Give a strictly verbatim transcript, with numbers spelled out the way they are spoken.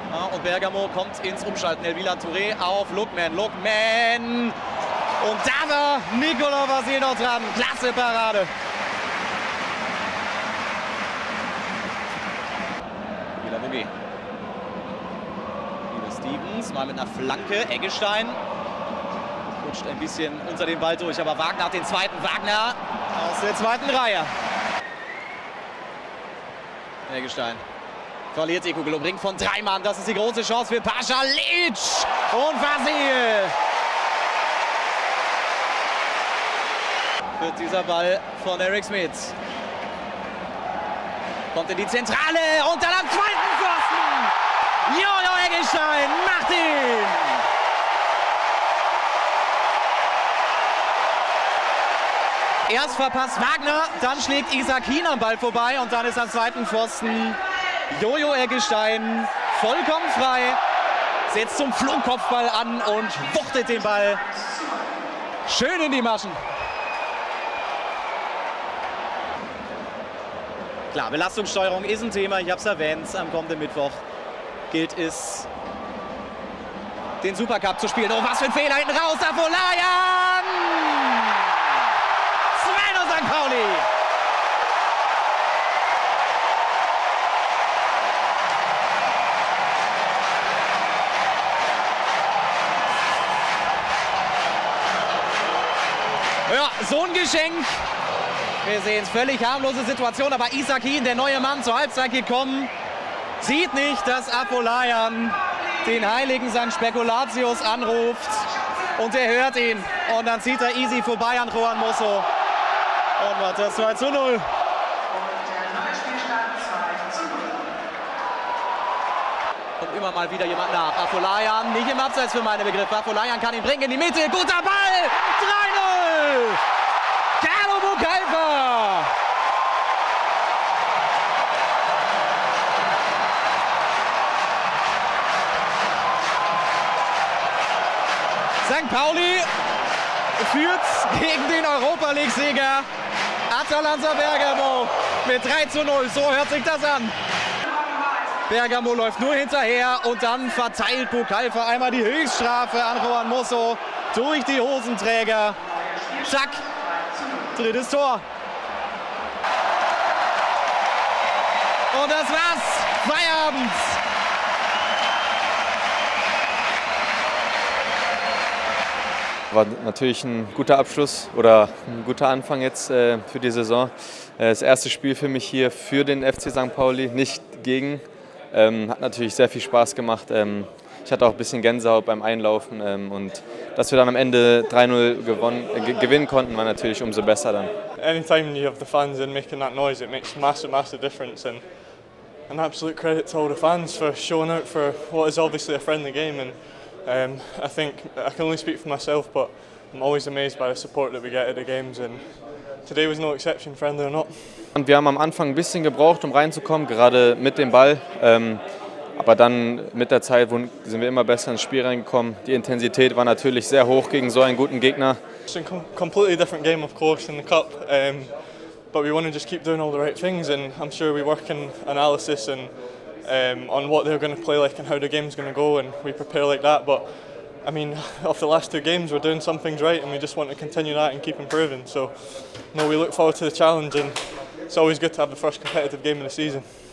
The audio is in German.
Ja, und Bergamo kommt ins Umschalten. Elvila Touré auf Lookman. Lookman. Und da war Nicola Vasil noch dran. Klasse Parade. Wieder Mugi. Wieder Stevens. Mal mit einer Flanke. Eggestein. Rutscht ein bisschen unter den Ball durch. Aber Wagner hat den zweiten. Wagner aus der zweiten Reihe. Eggestein. Verliert die Kugel, umringt von drei Mann. Das ist die große Chance für Pasalic. Und Vasil. Wird dieser Ball von Eric Smith. Kommt in die Zentrale und dann am zweiten Pfosten. Jojo Eggestein macht ihn. Erst verpasst Wagner, dann schlägt Isaac Hien am Ball vorbei und dann ist am zweiten Pfosten Jojo Eggestein vollkommen frei, setzt zum Flugkopfball an und wuchtet den Ball schön in die Maschen. Klar, Belastungssteuerung ist ein Thema, ich habe es erwähnt, am kommenden Mittwoch gilt es, den Supercup zu spielen. Oh, was für ein Fehler hinten raus, Afolayan! Sven Sankt Pauli! Ja, so ein Geschenk. Wir sehen es, völlig harmlose Situation, aber Isaac Hien, der neue Mann, zur Halbzeit gekommen, sieht nicht, dass Afolayan den heiligen Sankt Spekulatius anruft und er hört ihn und dann zieht er easy vorbei an Juan Mosso und macht das zwei zu null. Kommt immer mal wieder jemand nach. Afolayan nicht im Abseits für meine Begriffe. Afolayan kann ihn bringen in die Mitte. Guter Ball! drei null! Carlo Bucalfa! Sankt Pauli führt gegen den Europa League-Sieger Atalanta Bergamo mit drei zu null. So hört sich das an. Bergamo läuft nur hinterher und dann verteilt Bucalfa einmal die Höchststrafe an Juan Mosso durch die Hosenträger. Schack, drittes Tor. Und das war's. Feierabend. War natürlich ein guter Abschluss oder ein guter Anfang jetzt äh, für die Saison. Äh, das erste Spiel für mich hier für den F C Sankt Pauli, nicht gegen. Ähm, hat natürlich sehr viel Spaß gemacht. Ähm, ich hatte auch ein bisschen Gänsehaut beim Einlaufen ähm, und dass wir dann am Ende drei null gewonnen, äh, gewinnen konnten, war natürlich umso besser dann. Anytime you have the fans in making that noise, it makes massive, massive difference. And an absolute credit to all the fans for showing out for what is obviously a friendly game. And um, I think I can only speak for myself, but I'm always amazed by the support that we get at the games. And today was no exception, friendly or not. Und wir haben am Anfang ein bisschen gebraucht, um reinzukommen, gerade mit dem Ball. Ähm, aber dann mit der Zeit sind wir immer besser ins Spiel reingekommen. Die Intensität war natürlich sehr hoch gegen so einen guten Gegner. It's a completely different game, of course, in the cup. Um, but we want to just keep doing all the right things, and I'm sure we work in analysis and um, on what they're going to play like and how the game's going to go, and we prepare like that. But I mean, of the last two games, we're doing some things right, and we just want to continue that and keep improving. So, no, we look forward to the challenge, and it's always good to have the first competitive game of the season.